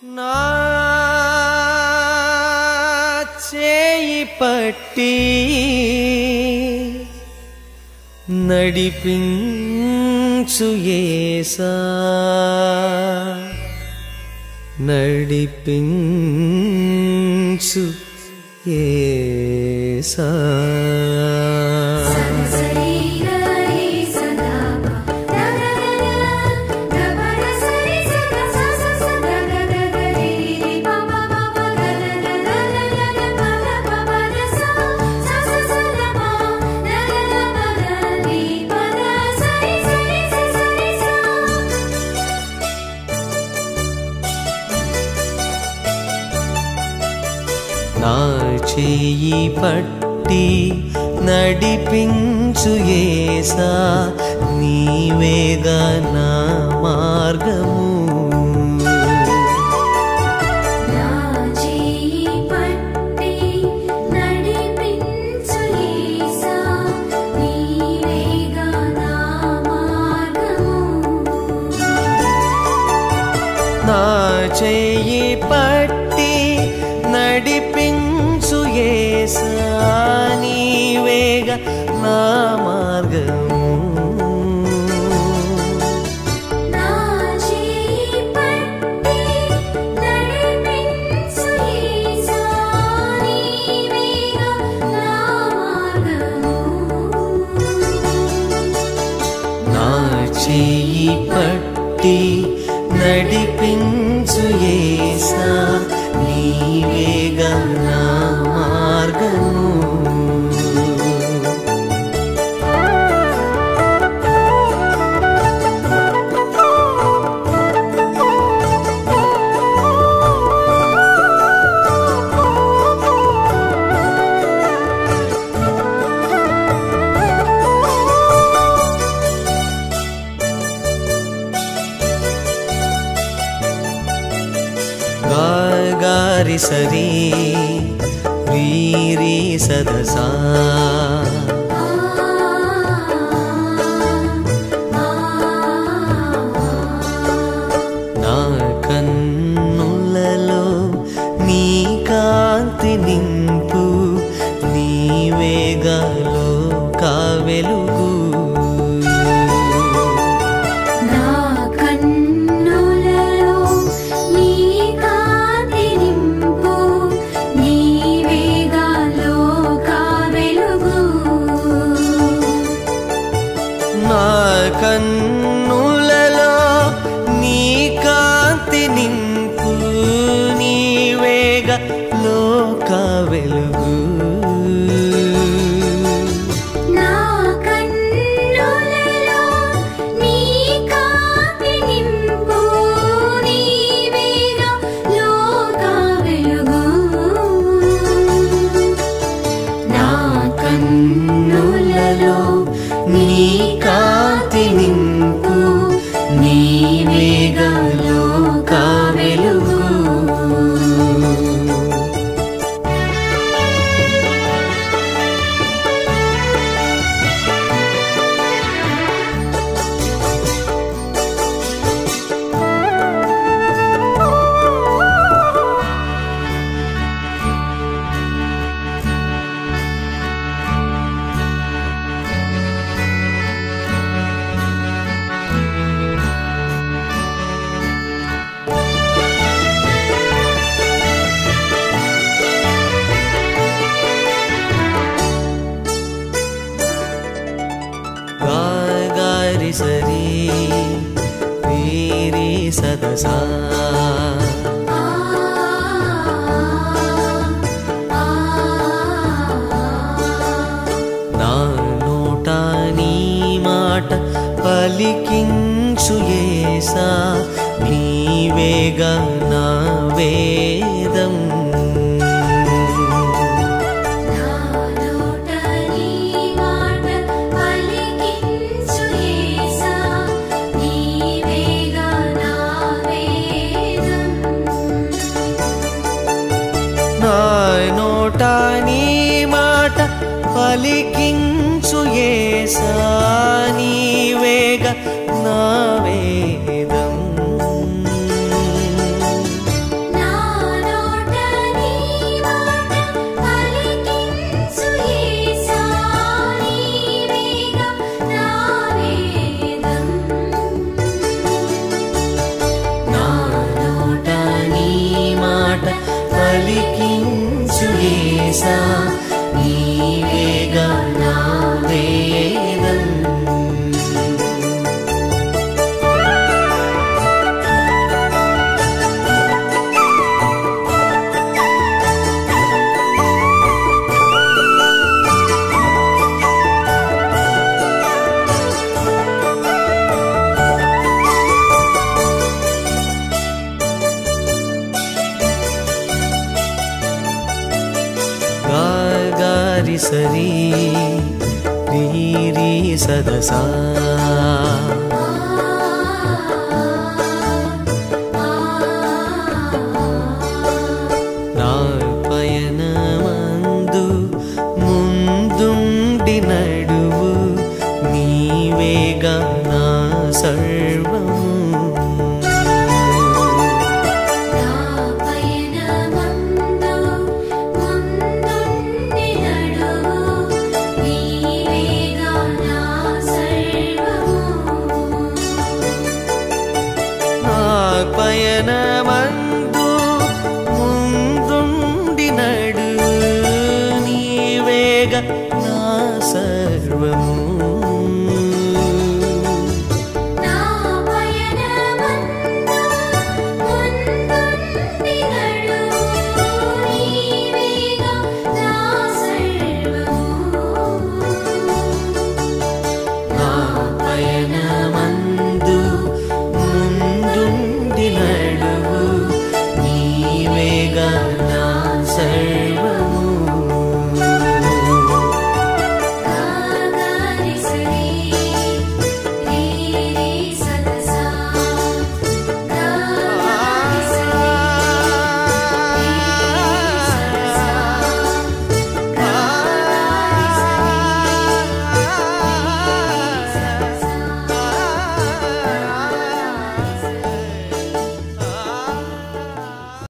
నా చేయి పట్టి నడిపించు యేసా, నడిపించు యేసా. నా చేయి పట్టి నడిపించు యేసా, నీవేగా నా మార్గము. నా చేయి పట్టి నడిపించు యేసా, నీవేగా నా మార్గము. నా చేయి పట్టి నడిపించు యేసా, నీవేగా నా మార్గము. నా చేయి పట్టి నడిపించు యేసా, నీవేగా నా మార్గము. నా చేయి పట్టి నడిపించు యేసా, నీవేగా నా మార్గము. గారి సరి వీరి సదసా, నా కన్నులలో నీ కాంతి నింపు, నీవేగా లోక వెలుగు. నా కన్నులలో నీ కాంతి నింపు, నీవేగా లోక వెలుగు. నా కన్నులలో నీ కాంతి నింపు, నీవేగా లోక వెలుగు. నా కన్నులలో నీ కాంతి నింపు, నీవేగా లోక వెలుగు. నా కన్నులలో నీ కాంతి నింపు, నీవేగా లోక వెలుగు. గారి సరి వీరి సదసా, నా నోట నీ మాట పలికించు యేసా, నీవేగా నా వేదం. నా నోట నీ మాట పలికించు యేసా, నీవేగా నా వేదం. నా నోట నీ మాట పలికించు యేసా, నీవేగా నా వేదం. సరి రీ రీ సదసా నా పయనమందు ముందుండి నడువు నీవేగా నా సర్వము నా పయనమందు ముందుండి నడువు నీవేగా నా సర్వము నా పయన